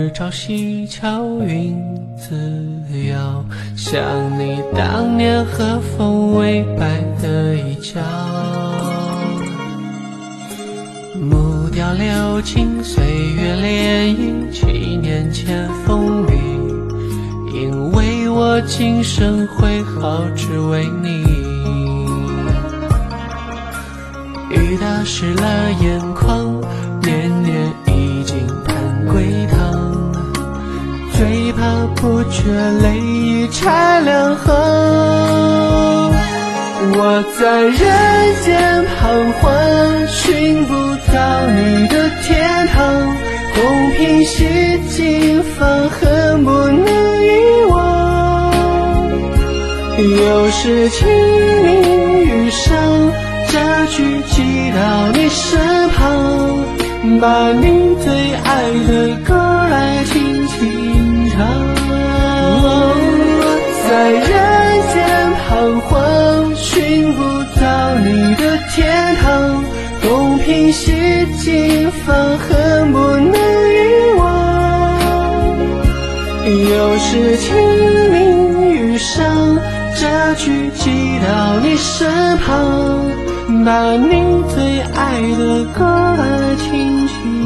日朝夕，巧云自遥，想你当年和风微摆的衣角。木雕流金，岁月涟漪，7年前风雨，因为我今生会好，只为你。雨打湿了眼眶，年年已经盼归堂，最怕不觉泪已拆两行。我在人间彷徨，寻不到你的天堂，空凭虚境，放恨不能遗忘。有时清明雨上，这句寄到你身旁，把你最爱的歌来轻轻唱。在人间彷徨，寻不到你的天堂，空凭虚境，放恨不能遗忘。有时清明雨上，这句寄到你身旁，把你最爱的歌来轻轻